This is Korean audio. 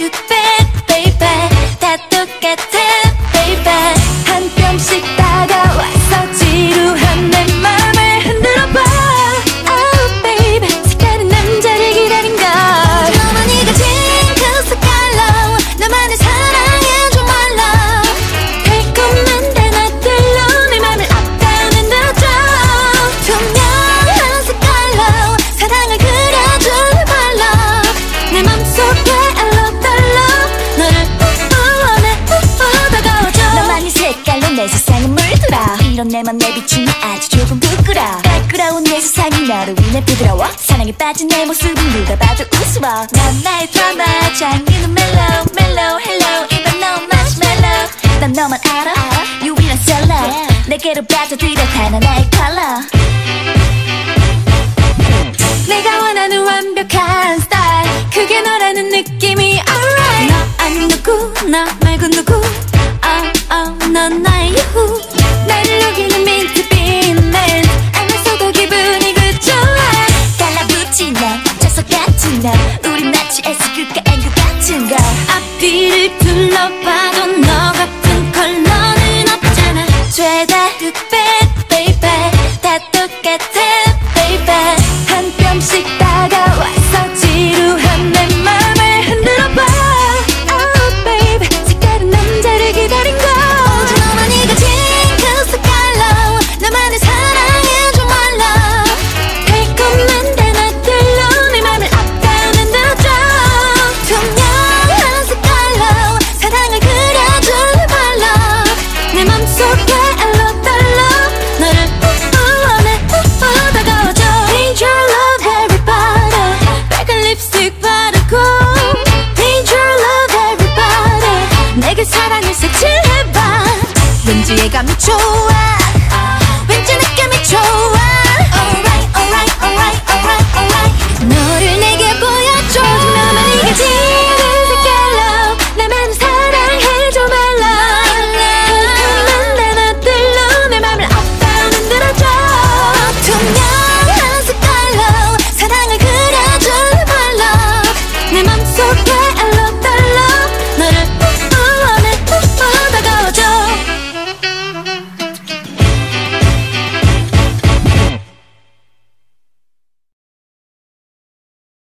too bad, baby. 다 똑같아, baby. 한 뼘씩 다가와서 지루한 내 맘을 흔들어봐. Oh baby, 색다른 남자를 기다린 걸. 너만이 가진 그 색깔로 너만을 사랑해줘 my love. 달콤한 단어들로 내 맘을 앞다운 흔들어줘. 투명한 색깔로 사랑을 그려줄 my love. 내 맘속에 I love the love. 너를 원해 다가와줘. 너만이 색깔로 내 세상을 물들어. 이런 내맘 내 비추면 아주 조금 부끄러워. 깔끔한 내 세상이 너로 인해 부드러워. 사랑에 빠진 내 모습은 누가 봐도 우스워. 넌 나의 드라마 장르는 멜로우 멜로우 헬로우 입안 넣은 마시멜로우. 난 너만 알아 유일한 셀러. 내게로 빠져들여 하나의 컬러. 내가 원하는 완벽한 스타일 그게 너라는 느낌이 alright. 너 아닌 누구 너 말고 누구 넌 나의 유후. 나를 녹이는 민트빛 멘트 안에서도 기분이 그 좋아. 달라붙지 난 자석 같은 너 우리 마치 S극과 N극 같은 걸. 앞뒤를 둘러봐도 너 같은 컬러는 없잖아. 죄다 too bad, baby. 다 똑같아, baby. 한 뼘씩 다가와서 지루한 내 맘을 흔들어봐. Oh baby, 색다른 남자를 기다린 걸. 너만이 가진 그 색깔로 너만을 사랑해줘 my love. 달콤한 단어들로 내 맘을 앞다운 흔들어줘. 투명한 색깔로 사랑을 그려줄 my love. 내 맘속에 I love the love. 너를 원해 다가와줘. Danger love everybody. 빨간 립스틱 바르고 Danger love everybody. 내게 사랑을 색칠해봐. 왠지 예감이 좋아.